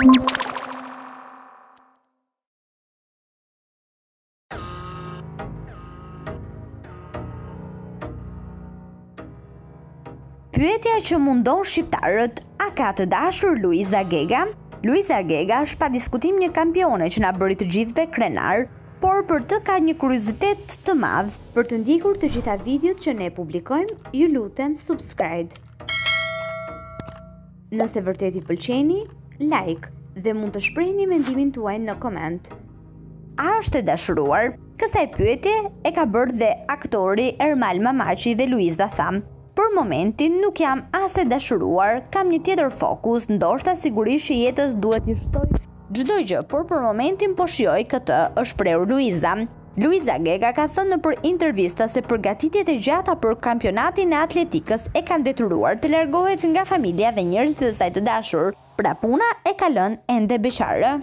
Pyetja që mundon shqiptarët, a ka të dashur Luiza Gega? Luiza Gega është pa diskutim një kampione që na bëri të gjithëve krenar, por për të ka një kuriozitet të madh. Për të ndjekur të gjitha videot që ne publikojmë, ju lutem subscribe. Nëse vërtet i pëlqeni, like dhe mund të shprehni mendimin tuaj në koment. A është e dashuruar? Kësaj pyetje e ka bërë dhe aktori Ermal Mamaçi dhe Luiza tha: "Për momentin nuk jam as e dashuruar, kam një tjetër fokus, ndoshta sigurisht që jetës duhet i shtoj çdo gjë, por për momentin po shijoj këtë", është shprehur Luiza. Luiza Gega ka thënë në për intervista se përgatitjet e gjata për kampionatin e atletikës e kanë detyruar të largohet nga familja dhe njerëzit e saj të dashur, pra puna e ka lënë ende beqare.